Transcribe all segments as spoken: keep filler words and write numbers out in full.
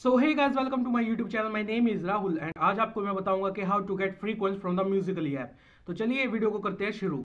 So hey guys, welcome to my YouTube channel. My name is Rahul and आज आपको मैं बताऊंगा कि how to get free coins from the Musically app. तो चलिए वीडियो को करते हैं शुरू।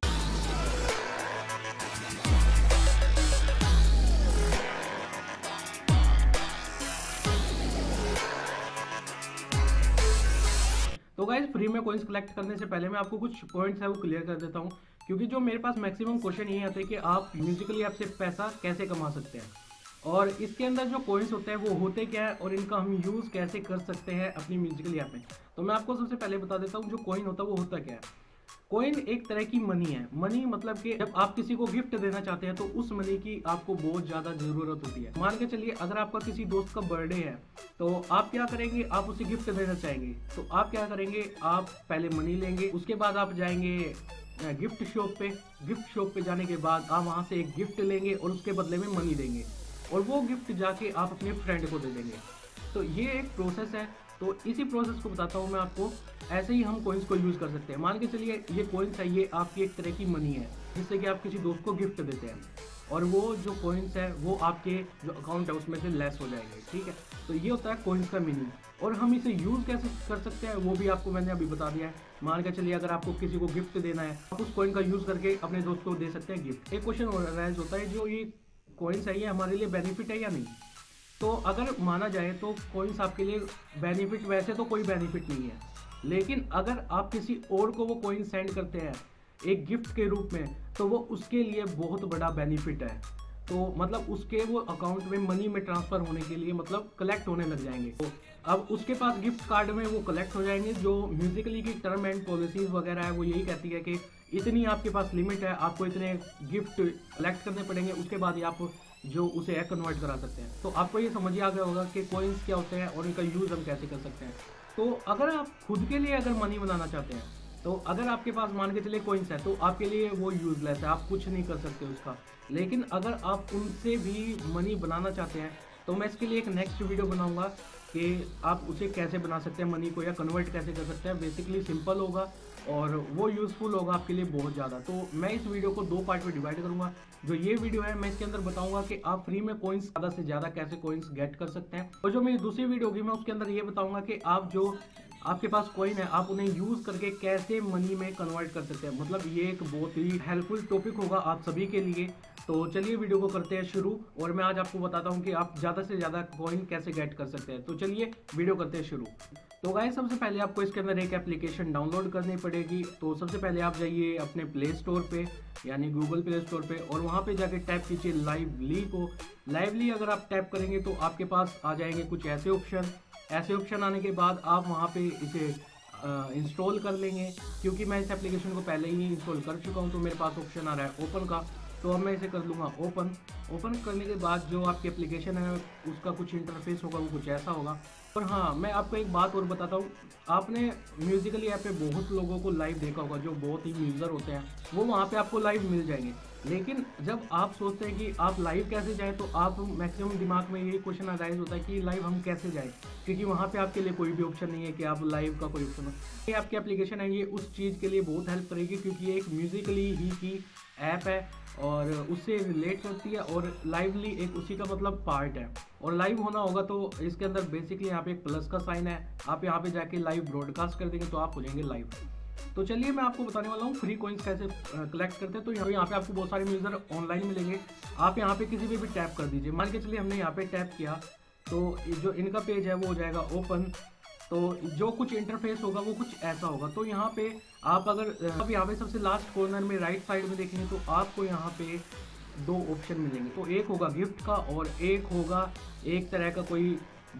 तो गाइस, फ्री में कॉइंस कलेक्ट करने से पहले मैं आपको कुछ पॉइंट्स है वो क्लियर कर देता हूँ, क्योंकि जो मेरे पास मैक्सिमम क्वेश्चन यही आते हैं कि आप म्यूजिकली ऐप से पैसा कैसे कमा सकते हैं और इसके अंदर जो कॉइन्स होते हैं वो होते क्या है और इनका हम यूज़ कैसे कर सकते हैं अपनी म्यूजिकली ऐप में। तो मैं आपको सबसे पहले बता देता हूँ जो कॉइन होता है वो होता क्या है। कॉइन एक तरह की मनी है। मनी मतलब कि जब आप किसी को गिफ्ट देना चाहते हैं तो उस मनी की आपको बहुत ज़्यादा ज़रूरत होती है। मान के चलिए, अगर आपका किसी दोस्त का बर्थडे है तो आप क्या करेंगे, आप उसे गिफ्ट देना चाहेंगे तो आप क्या करेंगे, आप पहले मनी लेंगे, उसके बाद आप जाएंगे गिफ्ट शॉप पे। गिफ्ट शॉप पे जाने के बाद आप वहाँ से एक गिफ्ट लेंगे और उसके बदले में मनी देंगे और वो गिफ्ट जाके आप अपने फ्रेंड को दे देंगे। तो ये एक प्रोसेस है। तो इसी प्रोसेस को बताता हूँ मैं आपको। ऐसे ही हम कॉइन्स को यूज़ कर सकते हैं। मान के चलिए ये कॉइन्स है, ये आपकी एक तरह की मनी है जिससे कि आप किसी दोस्त को गिफ्ट देते हैं और वो जो कॉइन्स है वो आपके जो अकाउंट है उसमें से लेस हो जाएंगे। ठीक है, तो ये होता है कॉइन्स का मीनिंग। और हम इसे यूज़ कैसे कर सकते हैं वो भी आपको मैंने अभी बता दिया है। मान के चलिए, अगर आपको किसी को गिफ्ट देना है आप उस कॉइन का यूज़ करके अपने दोस्त को दे सकते हैं गिफ्ट। एक क्वेश्चन राइज होता है, जो ये कॉइन्स है ये हमारे लिए बेनिफिट है या नहीं। तो अगर माना जाए तो कॉइन्स आपके लिए बेनिफिट, वैसे तो कोई बेनिफिट नहीं है, लेकिन अगर आप किसी और को वो कॉइन सेंड करते हैं एक गिफ्ट के रूप में तो वो उसके लिए बहुत बड़ा बेनिफिट है। तो मतलब उसके वो अकाउंट में मनी में ट्रांसफ़र होने के लिए मतलब कलेक्ट होने लग जाएंगे। तो अब उसके पास गिफ्ट कार्ड में वो कलेक्ट हो जाएंगे। जो म्यूजिकली की टर्म एंड पॉलिसीज़ वगैरह है वो यही कहती है कि इतनी आपके पास लिमिट है, आपको इतने गिफ्ट कलेक्ट करने पड़ेंगे, उसके बाद ही आप जो उसे है कन्वर्ट करा सकते हैं। तो आपको ये समझ आ गया होगा कि कॉइन्स क्या होते हैं और इनका यूज़ हम कैसे कर सकते हैं। तो अगर आप खुद के लिए अगर मनी बनाना चाहते हैं तो अगर आपके पास मान के चलिए कॉइन्स है तो आपके लिए वो यूज़लेस है, आप कुछ नहीं कर सकते उसका। लेकिन अगर आप उनसे भी मनी बनाना चाहते हैं तो मैं इसके लिए एक नेक्स्ट वीडियो बनाऊंगा कि आप उसे कैसे बना सकते हैं मनी को, या कन्वर्ट कैसे कर सकते हैं। बेसिकली सिंपल होगा और वो यूज़फुल होगा आपके लिए बहुत ज़्यादा। तो मैं इस वीडियो को दो पार्ट में डिवाइड करूँगा। जो ये वीडियो है मैं इसके अंदर बताऊँगा कि आप फ्री में कॉइन्स ज़्यादा से ज़्यादा कैसे कॉइन्स गेट कर सकते हैं, और जो मेरी दूसरी वीडियो होगी मैं उसके अंदर ये बताऊँगा कि आप जो आपके पास कॉइन है आप उन्हें यूज़ करके कैसे मनी में कन्वर्ट कर सकते हैं। मतलब ये एक बहुत ही हेल्पफुल टॉपिक होगा आप सभी के लिए। तो चलिए वीडियो को करते हैं शुरू, और मैं आज आपको बताता हूँ कि आप ज़्यादा से ज़्यादा कॉइन कैसे गेट कर सकते हैं। तो चलिए वीडियो करते हैं शुरू। तो गाइस, सबसे पहले आपको इसके अंदर एक एप्लीकेशन डाउनलोड करनी पड़ेगी। तो सबसे पहले आप जाइए अपने प्ले स्टोर पे, यानी गूगल प्ले स्टोर पे, और वहाँ पे जाके टैप कीजिए लाइवली को। लाइवली अगर आप टैप करेंगे तो आपके पास आ जाएंगे कुछ ऐसे ऑप्शन। ऐसे ऑप्शन आने के बाद आप वहाँ पे इसे इंस्टॉल कर लेंगे। क्योंकि मैं इस एप्लीकेशन को पहले ही इंस्टॉल कर चुका हूँ तो मेरे पास ऑप्शन आ रहा है ओपन का। तो अब मैं इसे कर लूँगा ओपन। ओपन करने के बाद जो आपकी एप्लीकेशन है उसका कुछ इंटरफेस होगा, वो कुछ ऐसा होगा। और हाँ, मैं आपको एक बात और बताता हूँ, आपने म्यूजिकली ऐप पे बहुत लोगों को लाइव देखा होगा जो बहुत ही यूज़र होते हैं, वो वहाँ पे आपको लाइव मिल जाएंगे। लेकिन जब आप सोचते हैं कि आप लाइव कैसे जाएं तो आप मैक्सिमम दिमाग में यही क्वेश्चन अराइज होता है कि लाइव हम कैसे जाएं, क्योंकि वहाँ पे आपके लिए कोई भी ऑप्शन नहीं है कि आप लाइव का कोई ऑप्शन हो। ये आपकी एप्लीकेशन है, ये उस चीज़ के लिए बहुत हेल्प करेगी क्योंकि ये एक म्यूजिकली ही की ऐप है और उससे रिलेट करती है, और लाइवली एक उसी का मतलब पार्ट है। और लाइव होना होगा तो इसके अंदर बेसिकली यहाँ पे एक प्लस का साइन है, आप यहाँ पे जाके लाइव ब्रॉडकास्ट कर देंगे तो आप हो जाएंगे लाइव। तो चलिए मैं आपको बताने वाला हूँ फ्री कॉइन्स कैसे कलेक्ट करते हैं। तो यहाँ यहाँ पे आपको बहुत सारे यूज़र ऑनलाइन मिलेंगे। आप यहाँ पे किसी पे भी टैप कर दीजिए। मान के चलिए हमने यहाँ पे टैप किया तो जो इनका पेज है वो हो जाएगा ओपन। तो जो कुछ इंटरफेस होगा वो कुछ ऐसा होगा। तो यहाँ पे आप अगर अब यहाँ पे सबसे लास्ट कॉर्नर में राइट साइड में देखेंगे तो आपको यहाँ पे दो ऑप्शन मिलेंगे। तो एक होगा गिफ्ट का और एक होगा एक तरह का कोई,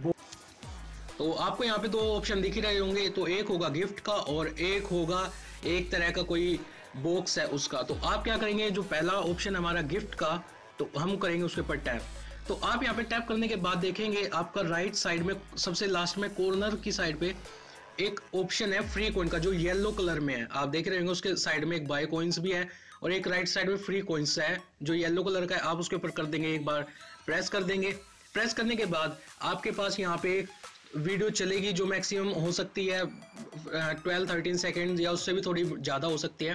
तो आपको यहाँ पे दो ऑप्शन दिख ही रहे होंगे। तो एक होगा गिफ्ट का और एक होगा एक तरह का कोई बॉक्स है उसका। तो आप क्या करेंगे, जो पहला ऑप्शन हमारा गिफ्ट का, तो हम करेंगे उसके ऊपर टैप। तो आप यहाँ पे टैप करने के बाद देखेंगे आपका राइट साइड में सबसे लास्ट में कॉर्नर की साइड पे एक ऑप्शन है फ्री कॉइन का, जो येलो कलर में है। आप देख रहे होंगे उसके साइड में एक बाय कॉइन्स भी है और एक राइट साइड में फ्री कॉइन्स है जो येलो कलर का है। आप उसके ऊपर कर देंगे, एक बार प्रेस कर देंगे। प्रेस करने के बाद आपके पास यहाँ पे वीडियो चलेगी जो मैक्सिमम हो सकती है ट्वेल्व थर्टीन सेकेंड या उससे भी थोड़ी ज़्यादा हो सकती है।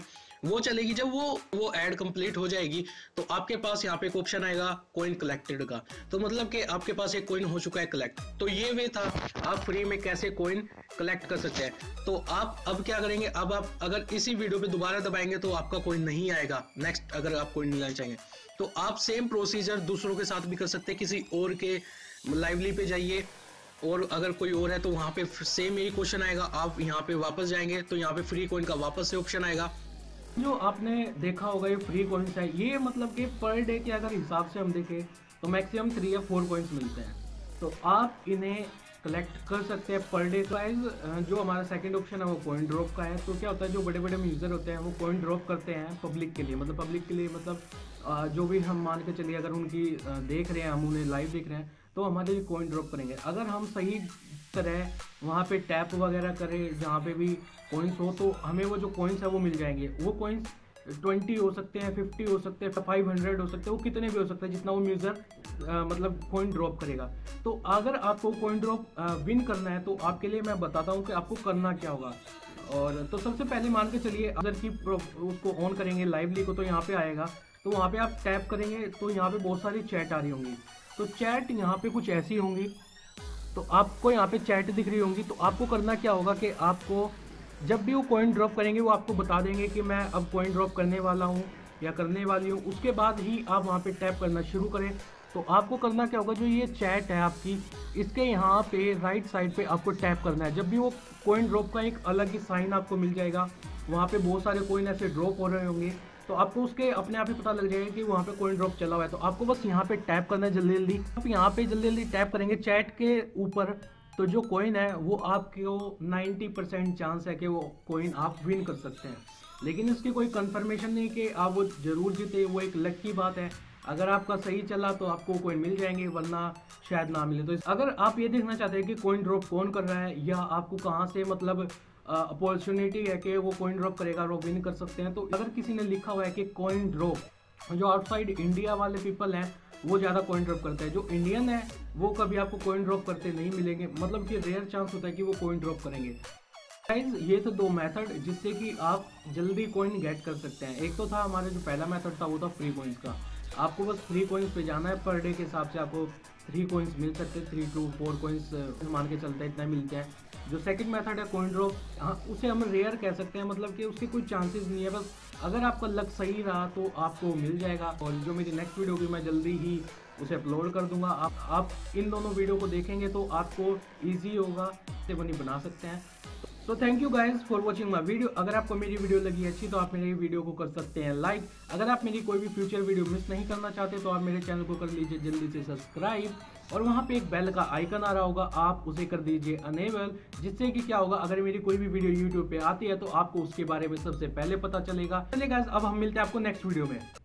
वो चलेगी जब वो वो ऐड कंप्लीट हो जाएगी तो आपके पास यहाँ पे एक ऑप्शन आएगा कॉइन कलेक्टेड का। तो मतलब कि आपके पास एक कॉइन हो चुका है कलेक्ट। तो ये वे था आप फ्री में कैसे कॉइन कलेक्ट कर सकते हैं। तो आप अब क्या करेंगे, अब आप अगर इसी वीडियो पे दोबारा दबाएंगे तो आपका कॉइन नहीं आएगा नेक्स्ट, अगर आप कॉइन लेना चाहेंगे तो आप सेम प्रोसीजर दूसरों के साथ भी कर सकते हैं। किसी और के लाइवली पे जाइए और अगर कोई और है तो वहाँ पे सेम यही क्वेश्चन आएगा, आप यहाँ पे वापस जाएंगे तो यहाँ पे फ्री कॉइन का वापस से ऑप्शन आएगा। जो आपने देखा होगा ये फ्री कॉइन्स है, ये मतलब कि पर डे के अगर हिसाब से हम देखें तो मैक्सिमम थ्री या फोर कॉइन्स मिलते हैं। तो आप इन्हें कलेक्ट कर सकते हैं पर डे। गाइस जो हमारा सेकंड ऑप्शन है वो कॉइन ड्रॉप का है। तो क्या होता है, जो बड़े बड़े यूज़र होते हैं वो कॉइन ड्रॉप करते हैं पब्लिक के लिए, मतलब पब्लिक के लिए मतलब जो भी हम मान के चलिए अगर उनकी देख रहे हैं, हम उन्हें लाइव देख रहे हैं तो हमारे लिए कॉइन ड्रॉप करेंगे। अगर हम सही तरह वहाँ पे टैप वगैरह करें जहाँ पे भी कॉइन्स हो तो हमें वो जो कॉइन्स है वो मिल जाएंगे। वो कॉइन्स ट्वेंटी हो सकते हैं, फिफ्टी हो सकते हैं, फाइव हंड्रेड हो सकते हैं, वो कितने भी हो सकते हैं जितना वो यूज़र मतलब कॉइन ड्रॉप करेगा। तो अगर आपको कॉइन ड्रॉप विन करना है तो आपके लिए मैं बताता हूँ कि आपको करना क्या होगा। और तो सबसे पहले मान के चलिए अगर की उसको ऑन करेंगे लाइवली को तो यहाँ पे आएगा, तो वहाँ पे आप टैप करेंगे तो यहाँ पे बहुत सारी चैट आ रही होंगी। तो चैट यहाँ पे कुछ ऐसी होंगी, तो आपको यहाँ पे चैट दिख रही होंगी। तो आपको करना क्या होगा कि आपको जब भी वो कॉइन ड्रॉप करेंगे वो आपको बता देंगे कि मैं अब कॉइन ड्रॉप करने वाला हूँ या करने वाली हूँ, उसके बाद ही आप वहाँ पे टैप करना शुरू करें। तो आपको करना क्या होगा, जो ये चैट है आपकी, इसके यहाँ पे राइट साइड पे आपको टैप करना है। जब भी वो कॉइन ड्रॉप का एक अलग ही साइन आपको मिल जाएगा, वहाँ पे बहुत सारे कॉइन ऐसे ड्रॉप हो रहे होंगे, तो आपको उसके अपने आप ही पता लग जाएगा कि वहाँ पे कॉइन ड्रॉप चला हुआ है। तो आपको बस यहाँ पे टैप करना है जल्दी जल्दी। आप यहाँ पे जल्दी जल्दी टैप करेंगे चैट के ऊपर, तो जो कॉइन है वो आपको नाइन्टी परसेंट चांस है कि वो कॉइन आप विन कर सकते हैं। लेकिन इसकी कोई कंफर्मेशन नहीं कि आप वो जरूर जीते, वो एक लक की बात है। अगर आपका सही चला तो आपको कॉइन मिल जाएंगे, वरना शायद ना मिले। तो अगर आप ये देखना चाहते हैं कि कॉइन ड्रॉप कौन कर रहा है या आपको कहाँ से मतलब अपॉर्चुनिटी है कि वो कॉइन ड्रॉप करेगा और वो विन कर सकते हैं, तो अगर किसी ने लिखा हुआ है कि कॉइन ड्रॉप, जो आउटसाइड इंडिया वाले पीपल हैं वो ज़्यादा कॉइन ड्रॉप करते हैं, जो इंडियन है वो कभी आपको कॉइन ड्रॉप करते नहीं मिलेंगे, मतलब कि रेयर चांस होता है कि वो कॉइन ड्रॉप करेंगे। गाइस ये तो दो मेथड जिससे कि आप जल्दी कॉइन गेट कर सकते हैं। एक तो था हमारा जो पहला मेथड था वो था फ्री कॉइन्स का, आपको बस फ्री कॉइन्स पे जाना है, पर डे के हिसाब से आपको थ्री कॉइन्स मिल सकते हैं, थ्री टू फोर कॉइन्स मान के चलते हैं इतना मिलते हैं। जो सेकंड मेथड है कॉइन ड्रॉप, हाँ उसे हम रेयर कह सकते हैं, मतलब कि उसके कोई चांसेस नहीं है, बस अगर आपका लक सही रहा तो आपको मिल जाएगा। और जो मेरी नेक्स्ट वीडियो होगी मैं जल्दी ही उसे अपलोड कर दूंगा। आप आप इन दोनों वीडियो को देखेंगे तो आपको ईजी होगा, से बनी बना सकते हैं। तो thank you guys for watching my video. अगर आपको मेरी वीडियो लगी अच्छी तो आप मेरी वीडियो को कर सकते हैं लाइक। अगर आप मेरी कोई भी फ्यूचर वीडियो मिस नहीं करना चाहते तो आप मेरे चैनल को कर लीजिए जल्दी से सब्सक्राइब, और वहाँ पे एक बेल का आइकन आ रहा होगा, आप उसे कर दीजिए अनेबल, जिससे कि क्या होगा अगर मेरी कोई भी वीडियो यूट्यूब पे आती है तो आपको उसके बारे में सबसे पहले पता चलेगा। चलिए गाइज अब हम मिलते हैं आपको नेक्स्ट वीडियो में।